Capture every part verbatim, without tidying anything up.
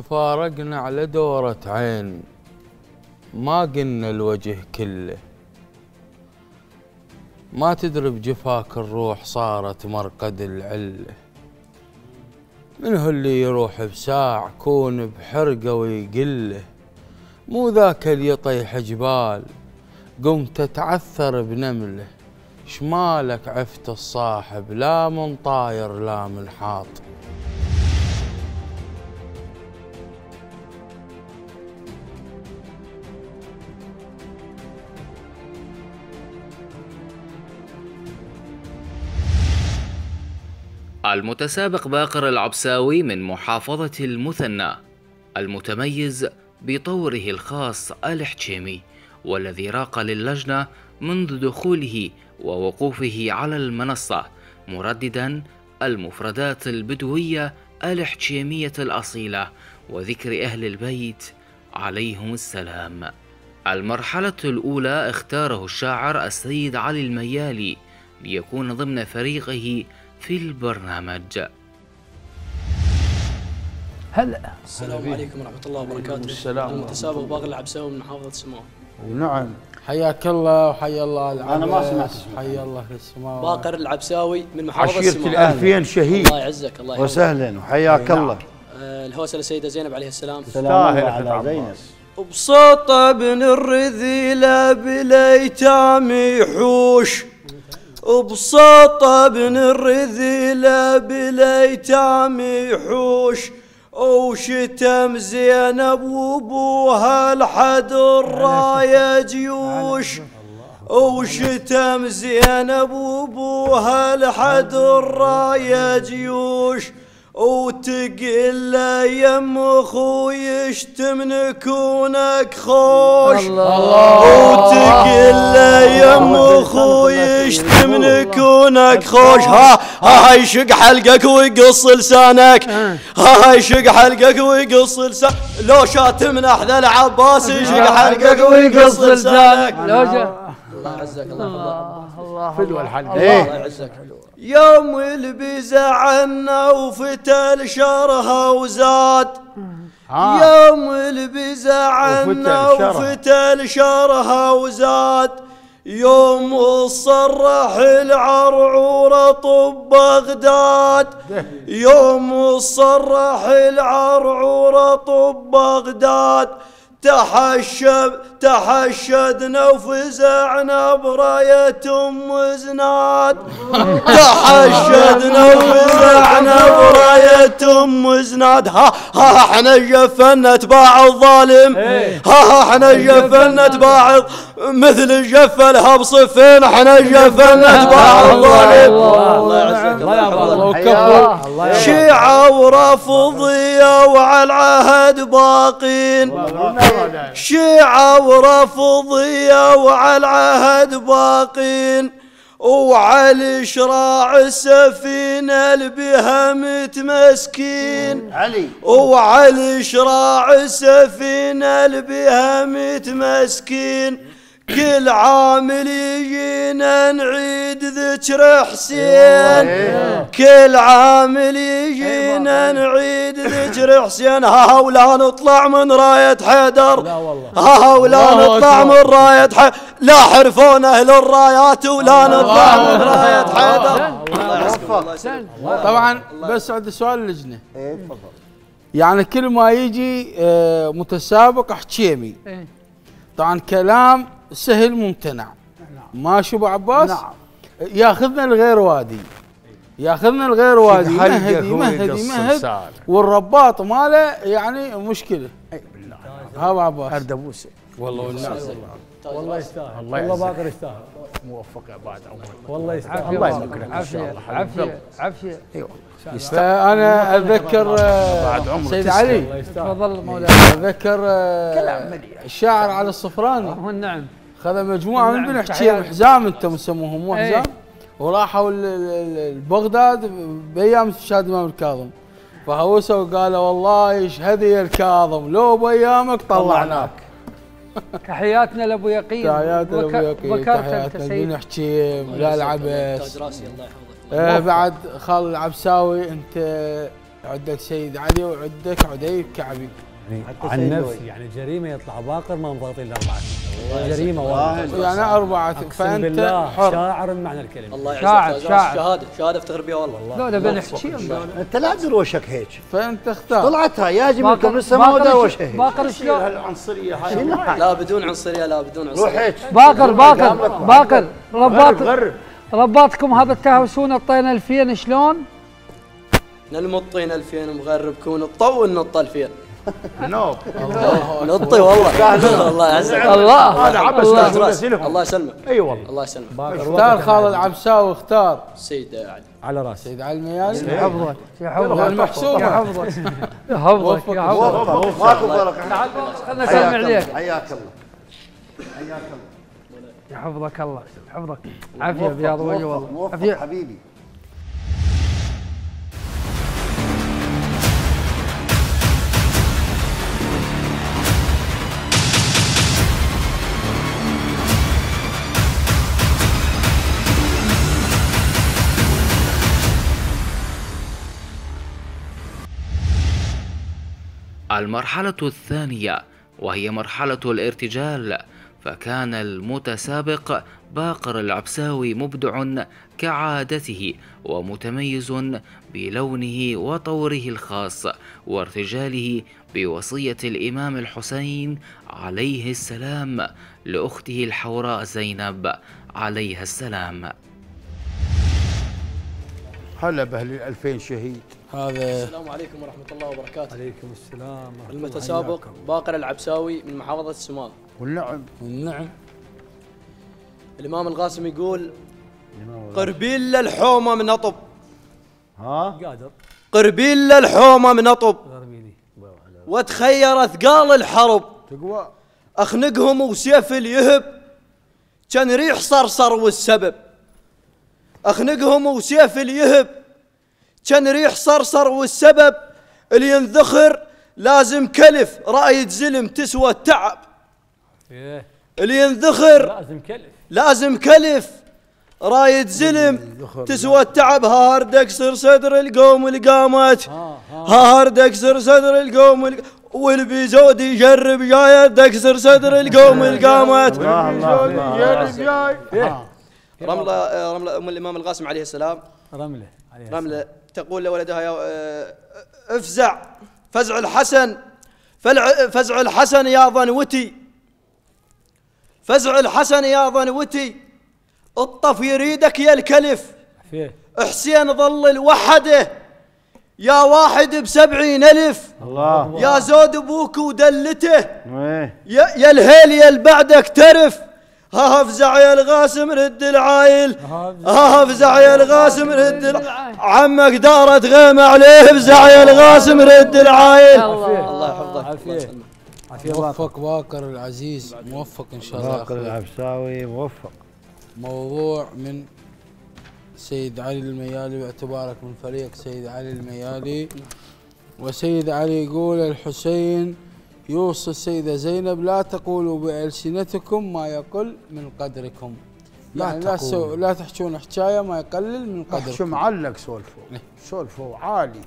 وفارقنا على دورة عين، ما قلنا الوجه كله، ما تدري بجفاك الروح صارت مرقد العله. من هو اللي يروح بساع كون بحرقه ويقله، مو ذاك اللي يطيح جبال قمت تتعثر بنمله. شمالك عفت الصاحب لا من طاير لا من حاط. المتسابق باقر العبساوي من محافظة المثنى، المتميز بطوره الخاص الحجيمي، والذي راق للجنة منذ دخوله ووقوفه على المنصة، مرددا المفردات البدوية الحجيمية الأصيلة وذكر أهل البيت عليهم السلام. المرحلة الأولى اختاره الشاعر السيد علي الميالي ليكون ضمن فريقه في البرنامج. هلا السلام عليكم ورحمة الله وبركاته. السلام. المتسابق باقر العبساوي من محافظة السماوة. ونعم. حياك الله وحيا الله العبس. أنا ما سمعت. حيا الله السماوات. باقر العبساوي من محافظة عشيرة السماوة. الألفين شهيد. الله يعزك الله يحفظك. وسهلا وحياك الله. آه الهوسة السيدة زينب عليه السلام. سلام على زينب. وبسط ابن الرذيلة بالايتام يحوش، وبسط ابن الرذيلة بالايتام يحوش، وشتم زينب وابوها لحد الراية جيوش، وشتم زينب وابوها لحد الراية جيوش، وتقل يم اخوي يشتم كونك خوش، وتقل يم اخوي يشتم كونك خوش. ها ها يشق حلقك ويقص لسانك، ها يشق حلقك ويقص لسانك، لو شاتمنا ذا العباس يشق حلقك ويقص لسانك. الله يعزك الله الله فدوى الحلقة. الله يعزك. يوم البزع عنا وفتل شرها وزاد، يوم البزع عنا وفتل شرها وزاد، يوم الصرح العرعورة طب بغداد، يوم الصرح العرعورة طب بغداد، تحشب تحشدنا وفزعنا براية ام زناد، تحشدنا وفزعنا براية ام زناد. ها ها احنا جفنا تباع الظالم، ها ها احنا جفنا تباع مثل جفلها بصفين، احنا جفنا تباع الظالم. الله يعزك الله يحفظك. شيعة ورافضية وعلى العهد باقين، شيعة ورافضية وعلى العهد باقين، وعلى شراع السفينة البها متمسكين، وعلى شراع السفينة البها متمسكين. كل عام يجينا نعيد ذكر حسين، كل عام يجينا نعيد ذكر حسين. ها ولا نطلع من راية حيدر، ها ولا نطلع من راية حيدر، لا حرفون اهل الرايات ولا نطلع من راية حيدر. طبعا بس عندي سؤال اللجنة. يعني كل ما يجي متسابق حجيمي طبعا كلام سهل ممتنع، ماشي ابو عباس؟ نعم. ياخذنا الغير وادي، ياخذنا الغير وادي، مهدي مهدي مهد، والرباط ماله يعني مشكله. اي بالله. ها ابو عباس اردبوسه والله والله والله يستاهل، الله والله باقر يستاهل، موفق يا بعد عمرك. والله يستاهل. الله يذكرك ان شاء عافيه الله. عافيه عافيه. ايوه فانا اتذكر سيد علي، تفضل مولاي. اتذكر الشاعر علي الصفراني، هو النعم، خذ مجموعه من بني حجيم حزام، انتم تسموهم مو حزام، وراحوا لبغداد بايام استشهاد الامام الكاظم، فهوسوا وقالوا والله يشهد يا الكاظم لو بايامك طلعناك. تحياتنا لابو يقين، تحياتنا لابو يقين، تحياتنا لبني حجيم، لا العبس. تاج راسي الله يحفظك. آه بعد خال العبساوي انت عندك سيد علي وعندك عدي كعبي. يعني عن نفسي يعني جريمه يطلع باقر ما مضغطين الاربعه. جريمه والله. يعني اربعه فانت حر. شاعر بمعنى الكلمه. الله يعزك. شاعر شاعر. شهاده شهاده افتخر بها والله. لا نبي نحكي. انت لا تدروشك هيك. فانت اختار. طلعت هاي يا جماعه من السماء ودروش هيك. باقر شلون؟ العنصريه هاي. لا بدون عنصريه لا بدون عنصريه. روح هيك. باقر باقر باقر رباط غرب رباطكم هذا التهوسون الطين الفين شلون؟ نلمطين الفين مغربكون الطو النط الفين. نوب نطي والله. الله يعزك. الله هذا عبس الله الله يسلمك. اي والله. الله يسلمك. اختار خالد العبساوي اختار. سيد علي. على راسي. سيد علي الميالي. يحفظك يحفظك المحسوبه. يحفظك يحفظك يحفظك. ماكو فرق. تعال خلنا نسلم عليك. حياك الله. حياك الله. يحفظك الله يحفظك. عافيه بياض وجه والله. موفق عافيه حبيبي. المرحلة الثانية وهي مرحلة الارتجال، فكان المتسابق باقر العبساوي مبدع كعادته ومتميز بلونه وطوره الخاص وارتجاله بوصية الإمام الحسين عليه السلام لأخته الحوراء زينب عليها السلام. هلا باهل الألفين شهيد. هذا السلام عليكم ورحمه الله وبركاته. عليكم السلام ورحمة الله. المتسابق باقر العبساوي من محافظه السمال. والنعم والنعم. الامام القاسم يقول: قربيل للحومه من اطب. ها قادر قربيل للحومه من اطب غرميني. وتخير اثقال الحرب. تقوى اخنقهم وسيف اليهب كان ريح صرصر والسبب. اخنقهم وسيف اليهب كان ريح صرصر والسبب. اللي ينذخر لازم كلف راية زلم تسوى التعب. ايه اللي ينذخر لازم كلف لازم كلف راية زلم تسوى التعب. هارد اكسر صدر القوم اللي قامت. هارد اكسر صدر القوم اللي والبيزود يجرب جاي اكسر صدر القوم اللي قامت. رملة رملة ام الامام القاسم عليه السلام. رمله عليها رملة تقول لولدها: يا افزع فزع الحسن فزع الحسن يا ظنوتي. فزع الحسن يا ظنوتي الطف يريدك يا الكلف. فيه حسين ظل الوحده يا واحد بسبعين ألف. الله. يا زود ابوك ودلته ايه يا, يا الهيل يا بعدك ترف. ها افزع يا الغاسم رد العايل. ها افزع يا الغاسم رد العايل. عمك دارت غيمة عليه. افزع يا الغاسم رد العايل. الله يحفظك. عافيه عافيه. موفق باقر العزيز، موفق ان شاء الله. باقر العبساوي موفق. موضوع من سيد علي الميالي باعتبارك من فريق سيد علي الميالي. وسيد علي يقول: الحسين يوصي السيدة زينب: لا تقولوا بألسنتكم ما يقل من قدركم. يعني لا تسو... لا تحجون حكايه ما يقلل من قدركم. شو معلق سولفوا سولفوا عالي.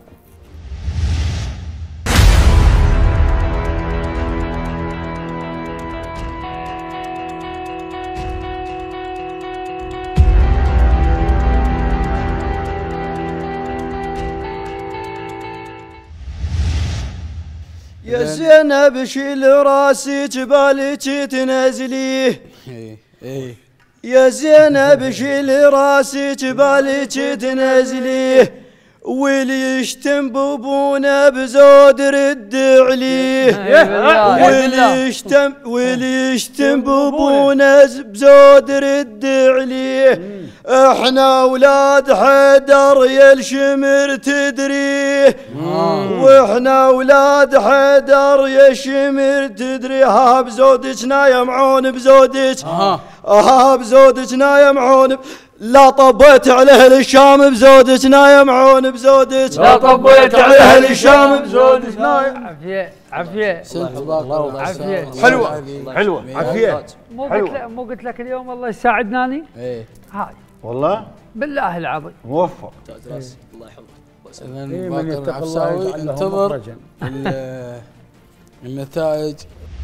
يا زينب شيل راسي جبالك تنزليه. ايه ايه يا زينب شيل راسي جبالك تنزليه. واللي يشتم بابونا بزود رد عليه. واللي يشتم واللي يشتم بابونا بزود رد عليه. احنا اولاد حيدر يا الشمر تدريه. واحنا اولاد حيدر يا الشمر تدري. ها بزودك نايمعون بزودك. ها بزودك نايمعون. لا طبيت عليه الشام بزودك نايمعون بزودك. لا طبيت عليه الشام بزودك نايم. عافيه عافيه. سنت باقر عافيه. حلوه حلوه عافيه. مو قلت لك مو قلت لك اليوم الله يساعدناني. ايه هاي والله بالله العظيم موفق. تاج راسي الله يحفظك. إذا من باقر يتق الله العبساوي يجعل له انتظر مخرجا. ال- النتائج.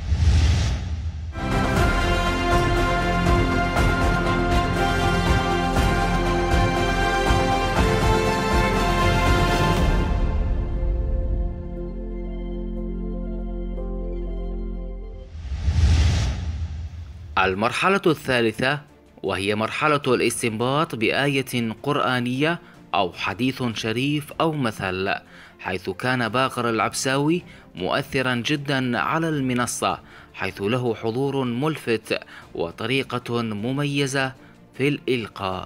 المرحلة الثالثة وهي مرحلة الاستنباط بآية قرآنية أو حديث شريف أو مثل، حيث كان باقر العبساوي مؤثرا جدا على المنصة، حيث له حضور ملفت وطريقة مميزة في الإلقاء.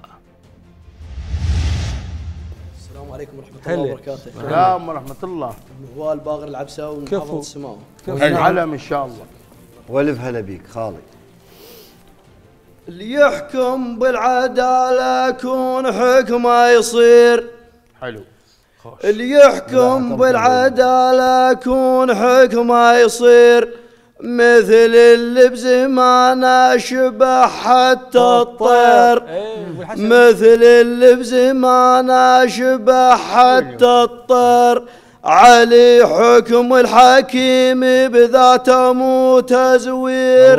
السلام عليكم ورحمة الله وبركاته. السلام ورحمة الله. ابن هوال باقر العبساوي من محافظة السماوة. العلم إن شاء الله. والف هلا بيك خالي. اللي يحكم بالعدالة كون حكمه يصير. حلو. اللي يحكم بالعدالة كون حكمه يصير، مثل اللي بزمانه شبه حتى الطير، مثل اللي بزمانه شبه حتى الطير. علي حكم الحكيم بذاته مو تزوير،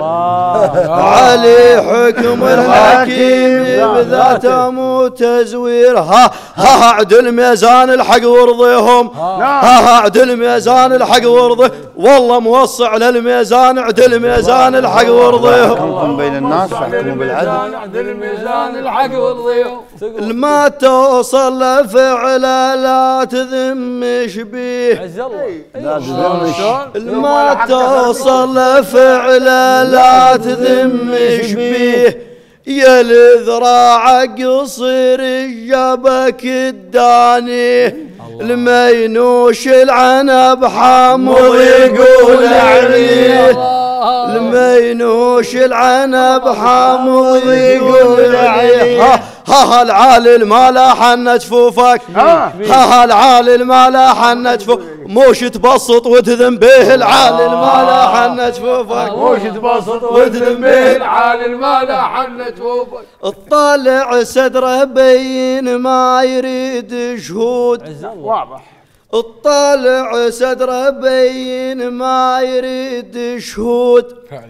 علي حكم الحكيم بذاته مو تزوير. ها ها عدل ميزان الحق وارضيهم، ها عدل ميزان الحق وارضيه، والله موصع للميزان، عدل ميزان الحق وارضيهم. حكمكم بين الناس فاحكموا بالعدل. عدل ميزان الحق وارضيهم. لما توصل لفعله لا تذمش بيه، عز الله. لا تذمش. لما توصل لفعله لا تذمش بيه. يا الذراع قصير جابك الداني، لما ينوش العنب حامض يقول عليه، لما ينوش العنب حامض يقول عليه. ها العالل ما لاحن جفوفك، ها العالل ما لاحن جفوفك، موش تبسط وتذم به العالل ما لاحن جفوفك، موش تبسط وتذم به العالل ما لاحن جفوفك. الطالع صدره بين ما يريد شهود، واضح. الطالع صدره بين ما يريد شهود،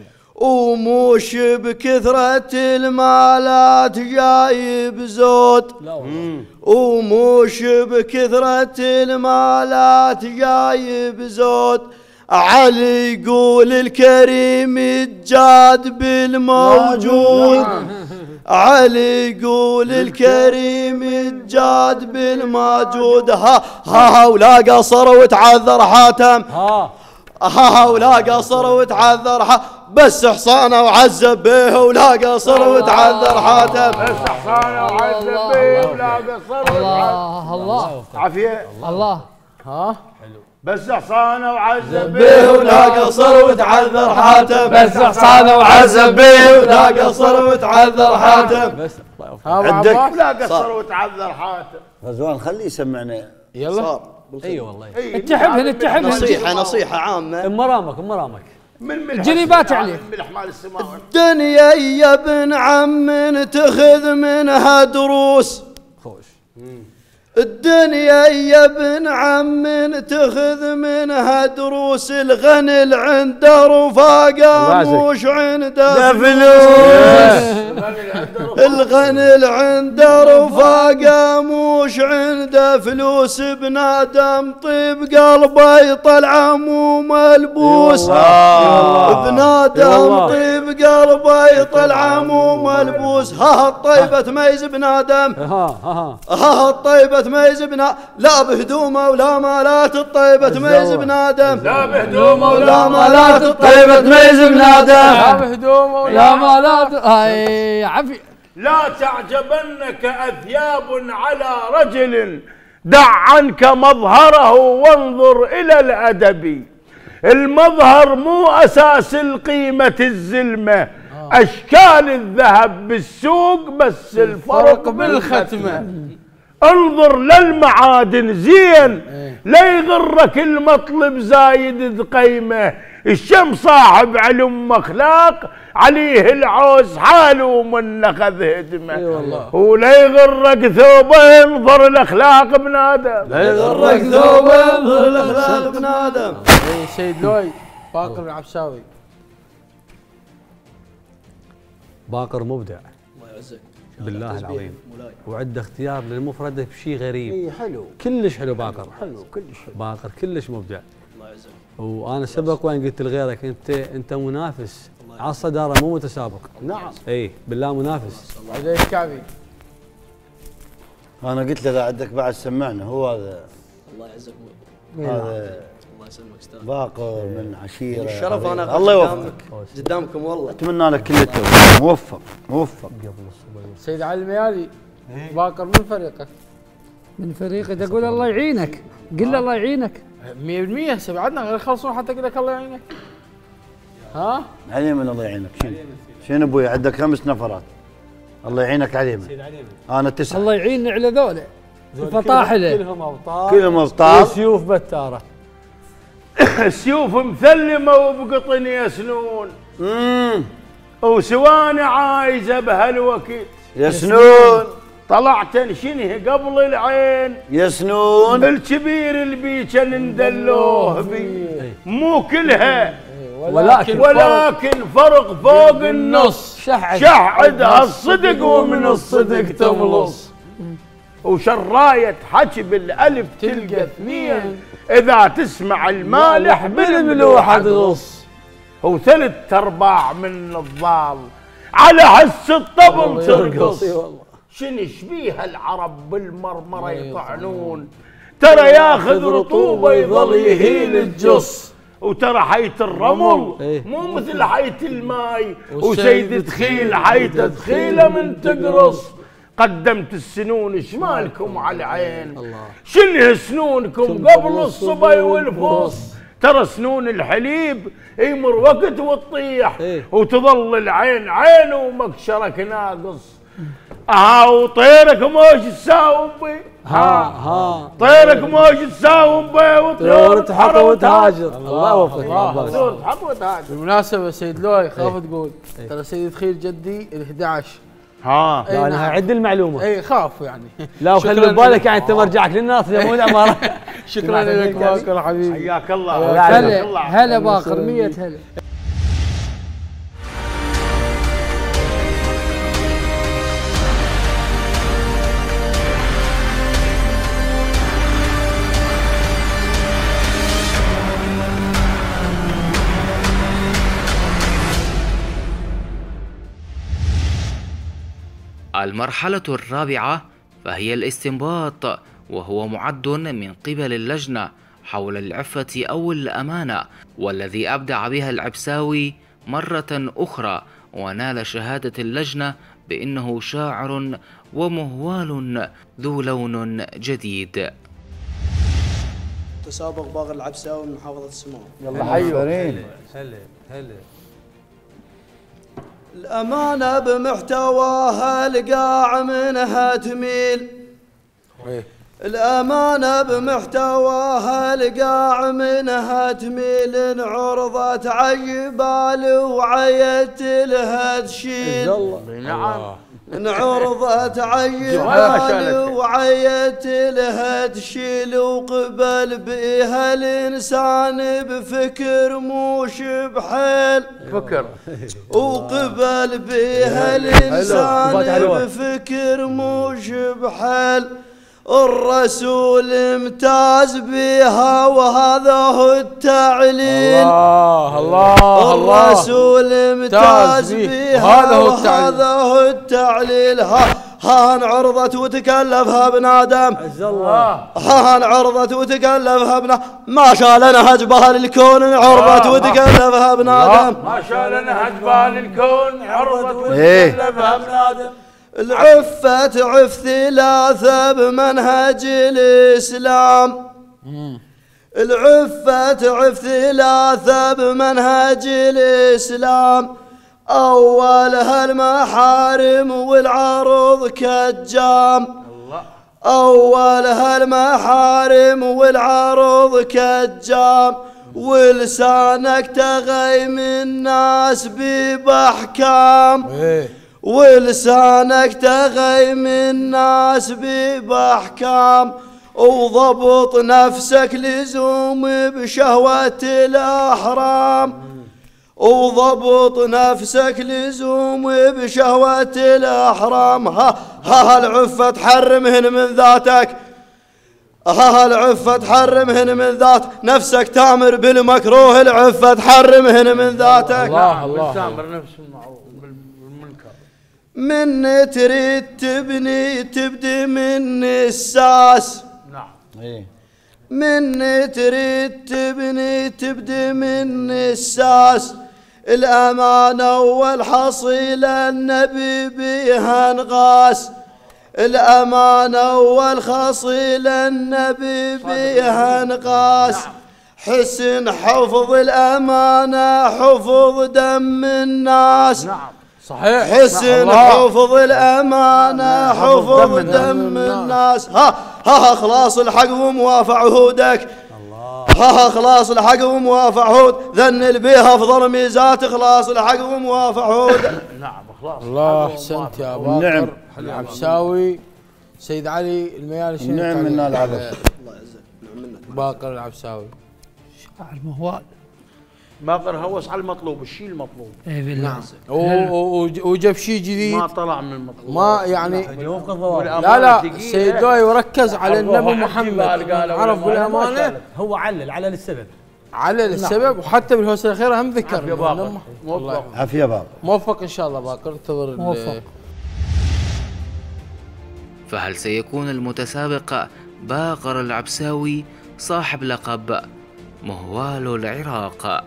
وموش بكثرة المالات جايب زود، وموش بكثرة المالات جايب زود. علي يقول الكريم الجاد بالموجود، علي يقول الكريم الجاد بالموجود. ها ها ولا قصر وتعذر حاتم، ها ها ولا قصر وتعذر حاتم، بس حصانه وعذب به ولا قصر وتعذر حاتم، بس حصانه وعذب به ولا قصر وتعذر. الله الله عافية. الله. ها بس حصانه وعذب به ولا قصر وتعذر حاتم، بس حصانه وعذب به ولا قصر وتعذر حاتم. عندك لا قصر وتعذر حاتم. رزوان خليه يسمعنا. يلا. اي والله. اتحبهن اتحبهن. نصيحة نصيحة عامة. ام مرامك ام مرامك. من ملح جريبات عليه. من ملح مال السماوات. الدنيا يا ابن عم تاخذ منها دروس، خوش. الدنيا يا ابن عم تاخذ منها دروس. الغني اللي عنده رفاقه مش عنده فلوس، الغني اللي عنده رفاقه مش عنده فلوس. بنادم طيب قلبه يطلع مو ملبوس، بنادم طيب قلبه يطلع مو ملبوس. ها الطيبه تميز بنادم، ها ها ها الطيبه تميز بنا، لا بهدومه ولا مالات الطيبه تميز بنادم، لا بهدومه ولا مالات الطيبه تميز بنادم، لا بهدومه ولا مالات. اي عفي. لا تعجبنك أثياب على رجل، دع عنك مظهره وانظر إلى الأدب. المظهر مو أساس القيمة الزلمة، أشكال الذهب بالسوق بس الفرق بالختمة. انظر للمعادن زين، لا يغرك المطلب زايد قيمه. الشم صاحب علم اخلاق، عليه العوز حاله من اخذ هدمه. اي والله. ولا يغرك ثوبه ينظر الاخلاق بن ادم. لا يغرك ثوبه ينظر الاخلاق بن ادم. اي سيد لوي باقر العبساوي. باقر مبدع. الله يعزك. بالله العظيم. وعنده اختيار للمفردة بشيء غريب. اي حلو كلش حلو باقر. حلو كلش حلو. باقر كلش مبدع. الله يعزك. وانا سبق وين قلت لغيرك انت انت منافس على الصدارة مو متسابق. نعم. اي بالله منافس. عليك الكعبي. انا قلت له اذا عندك بعد سمعنا. هو هذا الله يعزك هذا الله يسلمك استاذ باقر من عشيره. الشرف انا الله يوفقك قدامكم والله. اتمنى لك كل التوفيق. موفق موفق. سيد علي الميالي باقر من فريقك؟ من فريقي تقول الله يعينك. قل له الله يعينك مية بالمية. هسه بعدنا غير يخلصون حتى اقول لك الله يعينك. ها؟ علي من الله يعينك. شنو؟ شنو ابوي عندك خمس نفرات. الله يعينك علي من. انا تسعه. الله يعيننا على ذولا الفطاحله كلهم ابطال. كلهم ابطال. وسيوف بتاره. السيوف مثلمه وبقطن يسنون. امم وسواني عايزه بهالوقت يسنون. طلعت انشنه قبل العين. يسنون. الكبير البيك ندلوه بي مو كلها ولكن ولكن فرق فوق النص. شحدها الصدق ومن الصدق تملص. وشراية حكي بالالف تلقى اثنين، اذا تسمع المالح بالملوحة تغص. وثلث ارباع من الضال على حس الطبل ترقص. شن يشبيها العرب بالمرمره يطعنون، ترى ياخذ رطوبه يظل يهيل الجص. وترى حيت الرمل مو مثل حيت الماي، وسيد تخيل حيت تخيله من تقرص. قدمت السنون شمالكم على العين، شنه سنونكم قبل الصبي والفص. ترى سنون الحليب يمر وقت وتطيح، وتظل العين عين ومكشرك ناقص. ها وطيرك موش تساوم بي. ها ها طيرك موش تساوم بي وطيور تحط وتهاجر. الله يوفقك. وطيور تحط وتهاجر. بالمناسبة سيد لوي خاف تقول ترى سيد خير جدي ال احد عشر. ها لا انا عد المعلومة. اي خاف يعني. لا وخلي ببالك يعني انت مرجعك للناس مو العمارة. شكرا لك باقر حبيبي. حياك الله. هلا هلا باقر مية هلا. المرحلة الرابعة فهي الاستنباط، وهو معد من قبل اللجنة حول العفة أو الأمانة، والذي أبدع بها العبساوي مرة أخرى ونال شهادة اللجنة بأنه شاعر ومهوال ذو لون جديد. تسابق باقر العبساوي من محافظة السموم. يلا حيو. هلا هلا. الأمانة بمحتواها القاع منها تميل. الأمانة بمحتواها القاع منها تميل. انعرضت عجبال وعيت لها تشيل. نعم. انعرضت عجبال وعيت لها تشيل. وقبل بها الإنسان بفكر موش بحيل. فكر. وقبل بها الإنسان بفكر موش بحيل. الرسول امتاز بها وهذا هو التعليل. الله الله الله. الرسول امتاز بها وهذا هو التعليل. ها ها انعرضت وتكلفها ابن ادم. الله. ها انعرضت وتكلفها ابن ما شاء لنا هجبها للكون. انعرضت وتكلفها ابن ادم. ما شاء لنا هجبها للكون. انعرضت وتكلفها ابن ادم. العفة عف ثلاثة بمنهج الإسلام. العفة عف ثلاثة بمنهج الإسلام. أولها المحارم والعرض كالجام. أولها المحارم والعرض كالجام. ولسانك تغيم الناس بأحكام ولسانك تغيم الناس بأحكام وضبط نفسك لزوم بشهوة الأحرام وضبط نفسك لزوم بشهوة الأحرام ها ها العفة تحرمهن من ذاتك ها العفة تحرمهن من ذات نفسك تامر بالمكروه العفة تحرمهن من ذاتك الله الله تامر نفس المعروف بالمنكر من تريد تبني تبدي من الساس نعم ايه من تريد تبني تبدي من الساس الأمانة والحصيلة النبي بها نغاس الأمانة والخصيلة النبي بها نقاس حسن حفظ الأمانة حفظ دم الناس نعم صحيح حسن حفظ الأمانة حفظ دم الناس ها ها خلاص الحق وموافع عهودك ها ها خلاص الحق وموافع عهود ذنل بها أفضل ميزات خلاص الحق وموافع عهود نعم خلاص الله احسنت يا باقر نعم. العبساوي سيد علي الميالي شنو نعم تعليق منا على العبد الله يعزك نعم منك باقر العبساوي شاعر موال. باقر هوس على المطلوب الشيء المطلوب اي بالله. و- و- وجاب شيء جديد ما طلع من المطلوب ما يعني والأمانة لا لا ثقيلة. سيد دوي وركز على النبي عرفوها محمد عجيبة قالوا عرف بالأمانة. بالامانه هو علل علل السبب علل السبب وحتى بالهوسه الاخيره هم ذكر عافية باقر. إنه- موفق. الله يحفظك. عافية بابا موفق ان شاء الله باقر انتظر ال- موفق. فهل سيكون المتسابق باقر العبساوي صاحب لقب مهوال العراق؟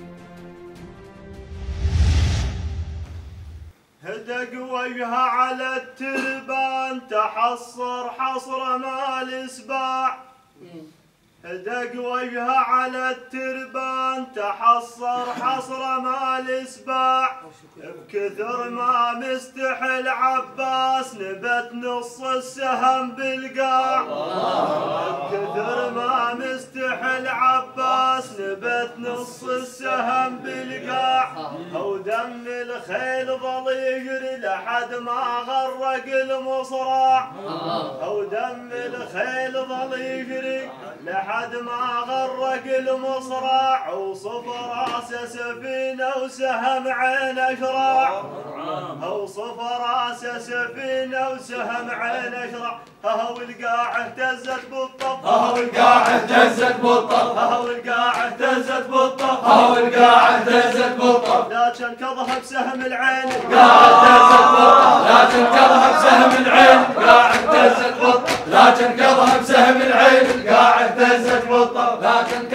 هدق وجهها على التربان تحصر حصر مال اسباع هدق وجهها على التربان تحصر حصر مال اسباع بكثر ما مستحل عباس نبت نص السهم بالقاع بكثر ما مستحل عباس نبت نص السهم بالقاع او دم الخيل ظل يجري لحد ما غرق المصراع او دم الخيل ظل يجري لحد ما غرق المصراع وصف راسه سفينه وسهم عين اشراع اوصف راسه سفينه وسهم عين اشراع هو القاع اهتزت بالطف هو القاع اهتزت بالطف هو القاع اهتزت بالطف هو القاع اهتزت بالطف لكن كضها بسهم العين قاع اهتزت بالطف لكن كضها بسهم العين قاع اهتزت بالطف لكن كضها بسهم العين قاع اهتزت بالطف لكن